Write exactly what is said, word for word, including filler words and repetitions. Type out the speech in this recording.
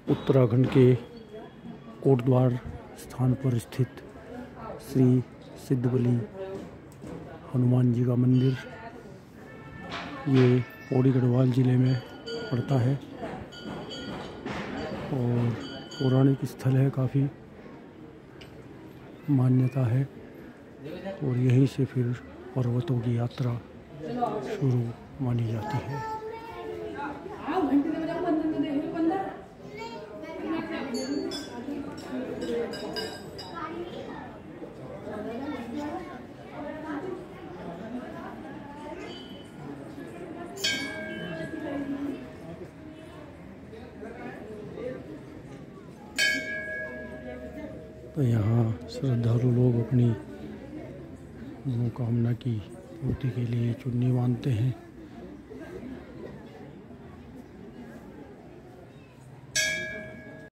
उत्तराखंड के कोटद्वार स्थान पर स्थित श्री सिद्धबली हनुमान जी का मंदिर, ये पौड़ी गढ़वाल ज़िले में पड़ता है और पौराणिक स्थल है, काफ़ी मान्यता है। और यहीं से फिर पर्वतों की यात्रा शुरू मानी जाती है। तो यहाँ श्रद्धालु लोग अपनी मनोकामना की पूर्ति के लिए चुन्नी बांधते हैं।